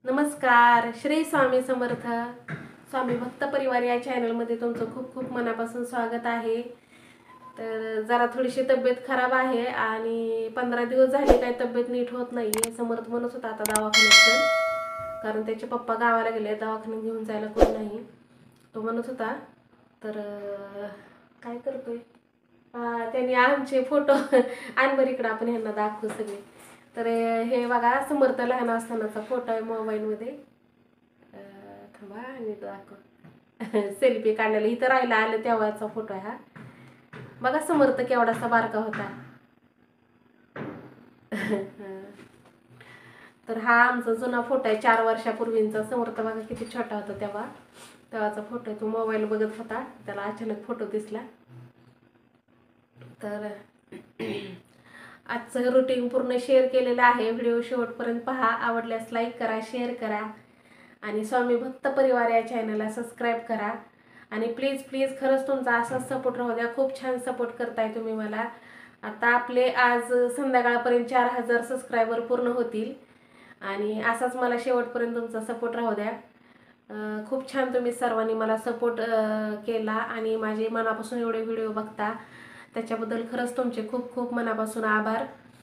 नमस्कार. श्री स्वामी समर्थ. स्वामी भक्त परिवार या चॅनलमध्ये तुमचं खूप खूप मनापासून स्वागत आहे. तर जरा थोडीशी तब्येत खराब आहे आणि 15 दिवस झाले काही तब्येत नीट होत नाही आहे. समर्थ म्हणत होता आता दवाखान्यात चल, कारण त्याचे पप्पा गावाला गेले, दवाखान्यात घेऊन जायला कोण नाही. तो म्हणत होता. तर काय करतोय त्यांनी आमचे फोटो आणबर इकडं आपण ह्यांना दाखवू सगळे. तर हे बघा समर्थ लहान असतानाचा फोटो आहे मोबाईलमध्ये. थांबा आणि दाखव. सेल्फी काढलेला इथं राहायला आलं तेव्हाचा फोटो आहे हा. बघा समर्थ केवढासा बारका होता. तर हा आमचा जुना फोटो आहे 4 वर्षापूर्वींचा. समर्थ बघा किती छोटा होता तेव्हाचा फोटो आहे. तो मोबाईल बघत होता, त्याला अचानक फोटो दिसला. तर आजचं रुटीन पूर्ण शेअर केलेलं आहे. व्हिडिओ शेवटपर्यंत पहा. आवडल्यास लाईक करा, शेअर करा आणि स्वामी भक्त परिवार या चॅनलला सबस्क्राईब करा. आणि प्लीज प्लीज खरंच तुमचा असाच सपोर्ट राहू द्या. खूप छान सपोर्ट करताय तुम्ही मला. आता आपले आज संध्याकाळपर्यंत 4000 सबस्क्रायबर पूर्ण होतील आणि असाच मला शेवटपर्यंत तुमचा सपोर्ट राहू द्या. खूप छान तुम्ही सर्वांनी मला सपोर्ट केला आणि माझे मनापासून एवढे व्हिडिओ बघता त्याच्याबद्दल खरंच तुमचे खूप खूप मनापासून आभार.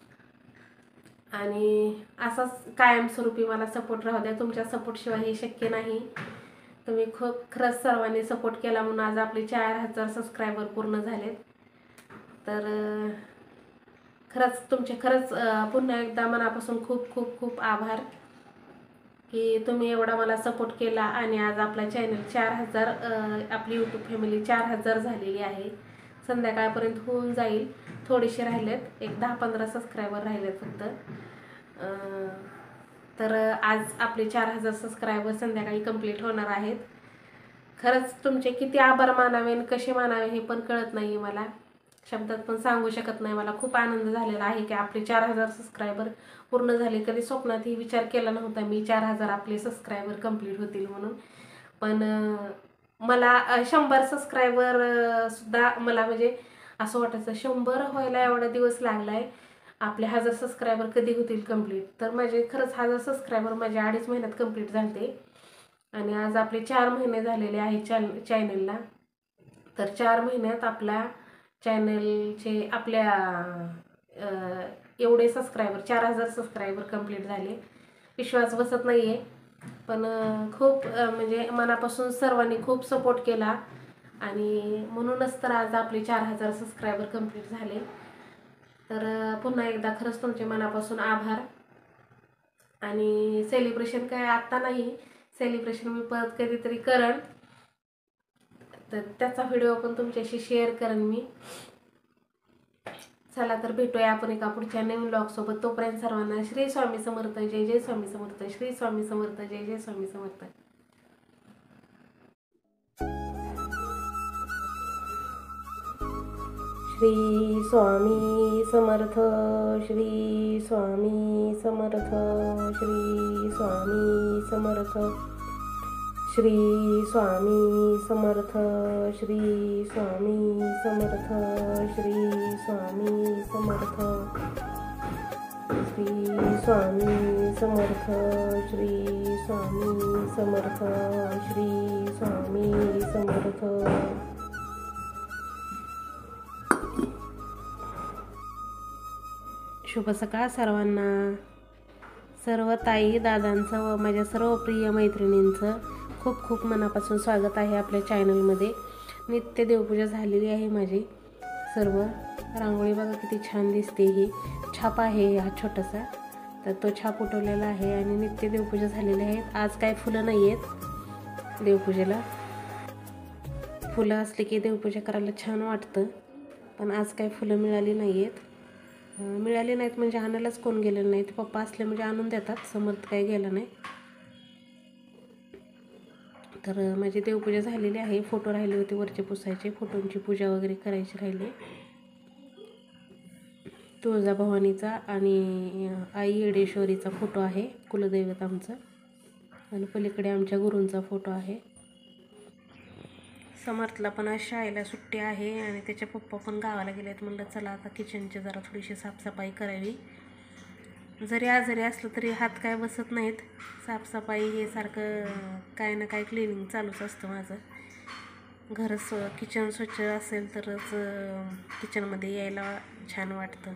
आणि असाच कायमस्वरूपी मला सपोर्ट राहू द्या. तुमच्या सपोर्टशिवाय हे शक्य नाही. तुम्ही खूप खरंच सर्वांनी सपोर्ट केला म्हणून आज आपले 4000 सबस्क्रायबर पूर्ण झालेत. तर खरंच तुमचे पुन्हा एकदा मनापासून खूप खूप खूप आभार की तुम्ही एवढा मला सपोर्ट केला. आणि आज आपला चॅनल 4000 आपली यूट्यूब फॅमिली 4000 झालेली आहे. संध्याकाळपर्यंत होऊन जाईल. थोडेसे राहिलेत, एक 10-15 सबस्क्रायबर राहिलेत फक्त. तर आज आपले 4000 सबस्क्रायबर संध्याकाळी कंप्लीट होणार आहेत. खरंच तुमचे किती आभार मानावे आणि कसे मानावे हे पण कळत नाही मला. शब्दात पण सांगू शकत नाही. मला खूप आनंद झालेला आहे की आपले 4000 सबस्क्रायबर पूर्ण झाले. कधी स्वप्नातही विचार केला नव्हता मी 4000 आपले सबस्क्रायबर कंप्लीट होतील म्हणून. पण मला 100 सबस्क्रायबर सुद्धा मला म्हणजे असं वाटायचं 100 व्हायला एवढा दिवस लागलाय, आपले 1000 सबस्क्रायबर कधी होतील कंप्लीट. तर माझे खरंच 1000 सबस्क्रायबर माझ्या 2.5 महिन्यात कंप्लीट झाले. आणि आज आपले 4 महिने झालेले आहे चॅनलला. तर 4 महिन्यात आपला चॅनलचे आपल्या एवढे सबस्क्रायबर 4000 सबस्क्रायबर कंप्लीट झाले. विश्वास बसत नाही आहे. पण खूप म्हणजे मनापासून सर्वांनी खूप सपोर्ट केला आणि म्हणूनच तर आज आपले 4000 सबस्क्रायबर कंप्लीट झाले. तर पुन्हा एकदा खरंच तुमचे मनापासून आभार. आणि सेलिब्रेशन काय आत्ता नाही, सेलिब्रेशन मी परत कधीतरी करेन. तर त्याचा व्हिडिओ पण तुमच्याशी शेअर करेन मी. चला तर भेटूया आपण एका पुढच्या नवीन ब्लॉग सोबत. तोपर्यंत सर्वांना श्री स्वामी समर्थ. जय जय स्वामी समर्थ. श्री स्वामी समर्थ. जय जय स्वामी समर्थ. श्री स्वामी समर्थ. श्री स्वामी समर्थ. श्री स्वामी समर्थ. श्री स्वामी समर्थ. श्री स्वामी समर्थ. श्री स्वामी समर्थ. श्री स्वामी समर्थ. श्री स्वामी समर्थ. श्री स्वामी समर्थ. शुभ सकाळ सर्वांना. सर्व ताई दादांचं व माझ्या सर्व प्रिय मैत्रिणींचं खूप खूप मनापासून स्वागत आहे आपल्या चॅनलमध्ये. नित्य देवपूजा झालेली आहे माझी सर्व. रांगोळी बघा किती छान दिसते. ही छाप आहे हा छोटासा, तर तो छाप उठवलेला आहे. आणि नित्य देवपूजा झालेली आहेत. आज काय फुलं नाही आहेत देवपूजेला. फुलं असले की देवपूजा करायला छान वाटतं, पण आज काय फुलं मिळाली नाही आहेत. मिळाले नाहीत म्हणजे आणायलाच कोण गेलेलं नाही. ते पप्पा असले म्हणजे आणून देतात. समर्थ काही गेला नाही. तर माझी देवपूजा झालेली आहे. फोटो राहिले होते वरचे पुसायचे. फोटोंची पूजा वगैरे करायची राहिली. तुळजाभवानीचा आणि आई येडेश्वरीचा फोटो आहे, कुलदैवत आमचं. आणि पलीकडे आमच्या गुरूंचा फोटो आहे. समर्थला पण आज शाळेला सुट्टी आहे आणि त्याचे पप्पा पण गावाला गेलेत. म्हणलं चला आता किचनची जरा थोडीशी साफसफाई करावी. जरी आजारी असलं तरी हात काय बसत नाहीत. साफसफाई हे सारखं काय ना काय क्लिनिंग चालूच असतं माझं. घर किचन स्वच्छ असेल तरच किचनमध्ये यायला छान वाटतं.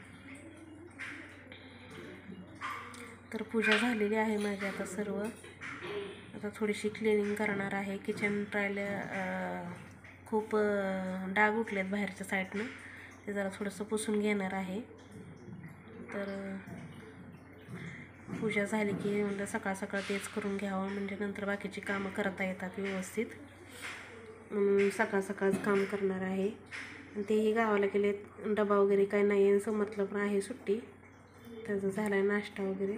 तर पूजा झालेली आहे माझी आता सर्व. आता थोडीशी क्लिनिंग करणार आहे. किचन ट्रायला खूप डाग उठलेत बाहेरच्या साईडनं, ते जरा थोडंसं पुसून घेणार आहे. तर पूजा झाली की म्हणजे सकाळ सकाळ तेच करून घ्यावं, म्हणजे नंतर बाकीची कामं करता येतात व्यवस्थित. म्हणून सकाळ सकाळच काम करणार आहे. आणि तेही गावाला गेले, डबा वगैरे काय नाही आहे. समर्थला पण आहे सुट्टी, त्याचा झाला आहे नाश्ता वगैरे.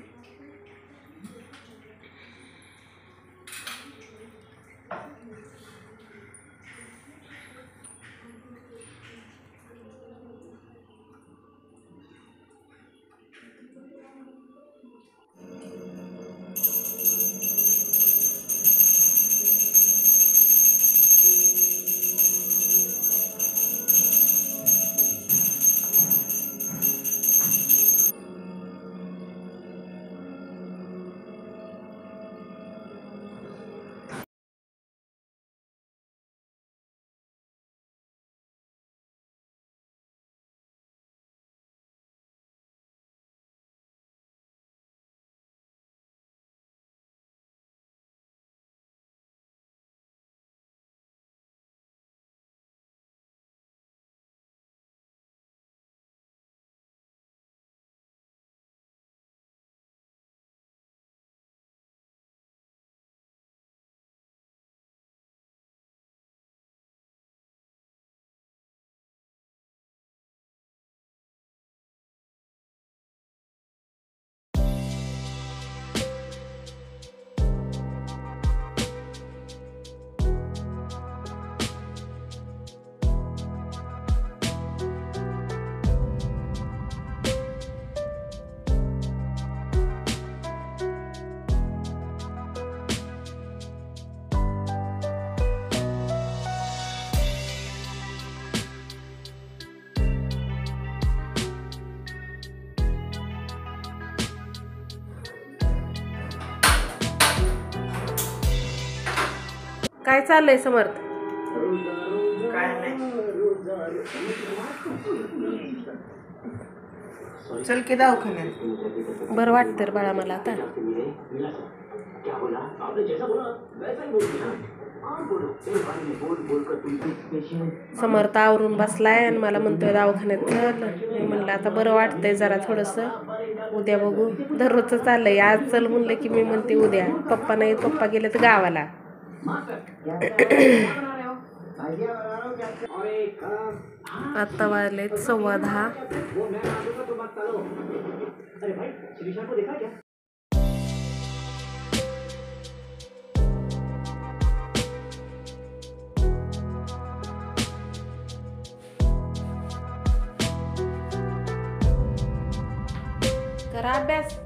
काय चाललंय समर्थ? काय नाही. चल की दवाखान्यात. बरं वाटतं बाळा मला आता. समर्थ आवरून बसलाय आणि मला म्हणतोय दवाखान्यात चल. मी म्हणलं आता बरं वाटतंय जरा थोडंसं, उद्या बघू. दररोजचं चाललंय. आज चल म्हणलं की मी म्हणते उद्या. पप्पा नाही, पप्पा गेले तर गावाला. आत्ता वाजलेत 10:15. करा अभ्यास.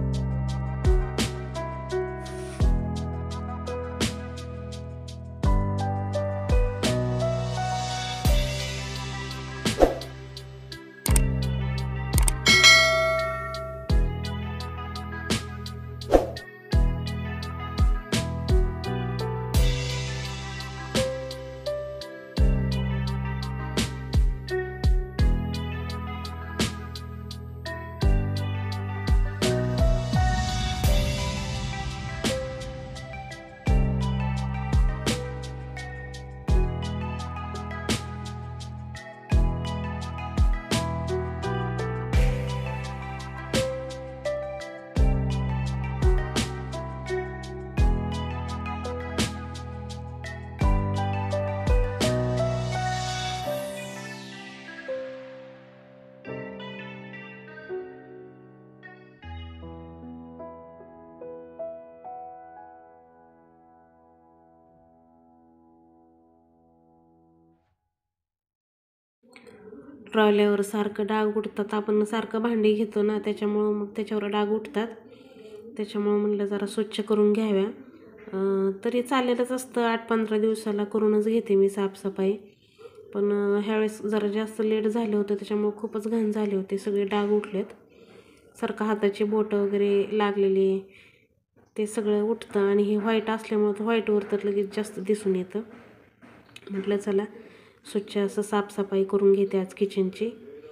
ट्रॉल्यावर सारखं डाग उठतात. आपण सारखं भांडी घेतो ना, त्याच्यामुळं मग त्याच्यावर डाग उठतात. त्याच्यामुळं म्हणलं जरा स्वच्छ करून घ्याव्या. तरी चालेलच असतं, 8-15 दिवसाला करूनच घेते मी साफसफाई. पण ह्यावेळेस जरा जास्त लेट झालं होतं, त्याच्यामुळं खूपच घाण झाले होते, सगळे डाग उठलेत. सारखं हाताची बोटं वगैरे लागलेली ते सगळं उठतं आणि हे व्हाईट असल्यामुळं तर व्हाईटवर तर लगेच जास्त दिसून येतं. म्हटलं चला स्वच्छ असं साफसफाई करून घेते आज किचनची.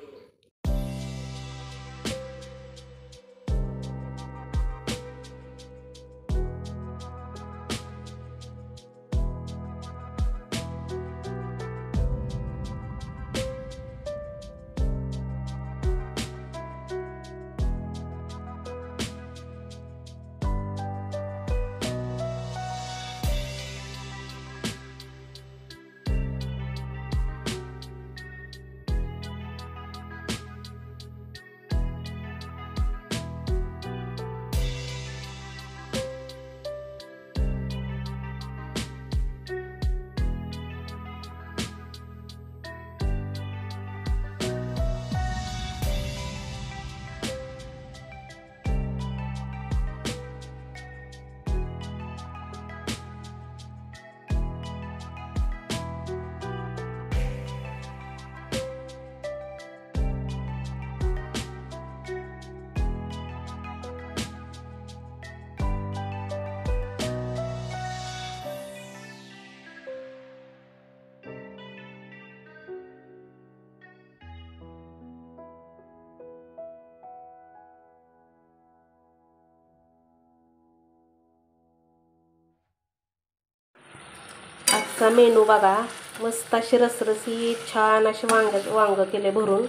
आजचा मेनू बघा, मस्त अशी रसरशीत छान असे वांग केले भरून,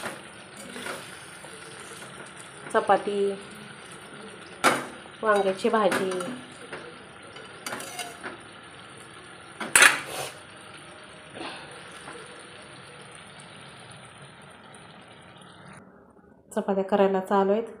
चपाती, वांग्याची भाजी, चपात्या करायला चालू आहेत.